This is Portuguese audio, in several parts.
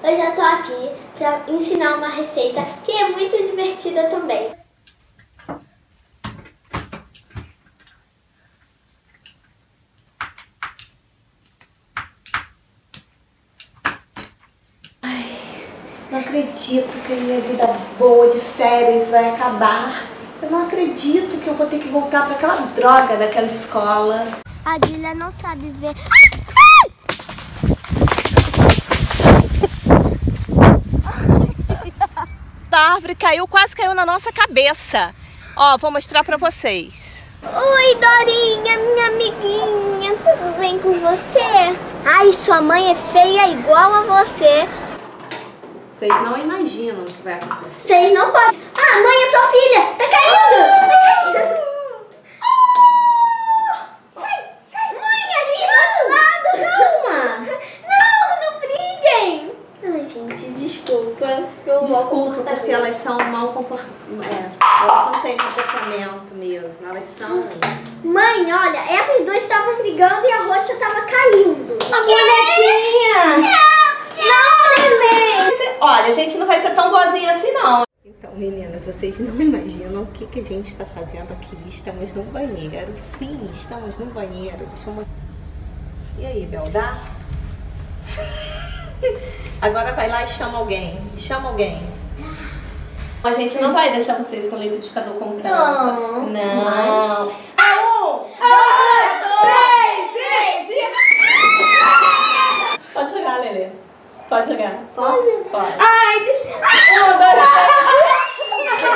Hoje eu tô aqui pra ensinar uma receita que é muito divertida também. Não acredito que a minha vida boa de férias vai acabar. Eu não acredito que eu vou ter que voltar para aquela droga daquela escola. A Dília não sabe ver. A árvore caiu, quase caiu na nossa cabeça. Ó, vou mostrar pra vocês. Oi, Dorinha, minha amiguinha, tudo bem com você? Ai, sua mãe é feia igual a você. Vocês não imaginam o que vai acontecer. Vocês não podem. Ah, mãe, é sua filha. Tá caindo. Tá caindo. Sai. Mãe, ali do lado. Calma. Não briguem. Ai, gente, desculpa. Desculpa, porque elas são mal comportadas. Elas não têm comportamento mesmo. Elas são... Mãe, olha, essas duas estavam brigando e a roxa tava caindo. A bonequinha! Não, neném. Olha, a gente não vai ser tão boazinha assim, não. Então, meninas, vocês não imaginam o que a gente está fazendo aqui. Estamos no banheiro. Sim, estamos no banheiro. Deixa eu mostrar. E aí, Belda? Agora vai lá e chama alguém. Chama alguém. A gente não vai deixar vocês com o liquidificador comprado. Não. Pode jogar, Lelê. Pode jogar. Pode? Pode. Ai, deixa... 1, 2, 3.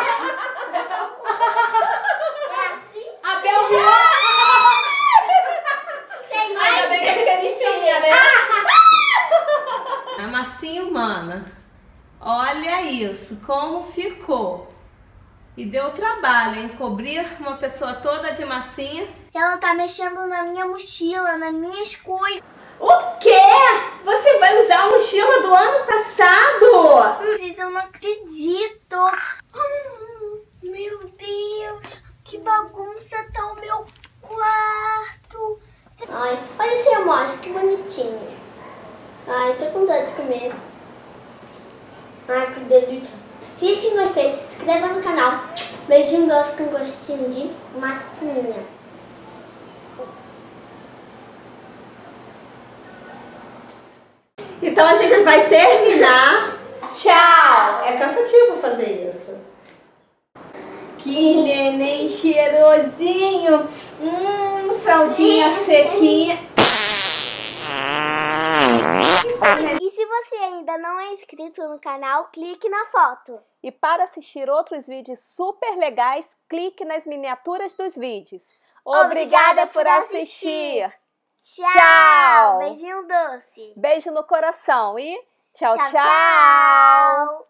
É assim? A Bel virou! Sem Ainda mais. bem que eu fiquei limpinha, né? A massinha humana. Olha isso, como ficou. E deu trabalho, hein? Cobrir uma pessoa toda de massinha. Ela tá mexendo na minha mochila, nas minhas coisas. O quê? Você vai usar a mochila do ano passado? Eu não acredito. Meu Deus, que bagunça tá o meu quarto. Ai, olha esse almoço, que bonitinho. Ai, tô com dor de comer. Ai, que delícia. Clique em gostei, se inscreva no canal. Beijinho doce com gostinho de massinha. Então a gente vai terminar. Tchau! É cansativo fazer isso. Que neném cheirosinho. Fraldinha sequinha. E se você ainda não é inscrito no canal, clique na foto. E para assistir outros vídeos super legais, clique nas miniaturas dos vídeos. Obrigada por assistir! Tchau! Beijinho doce! Beijo no coração e tchau, Tchau, tchau. tchau.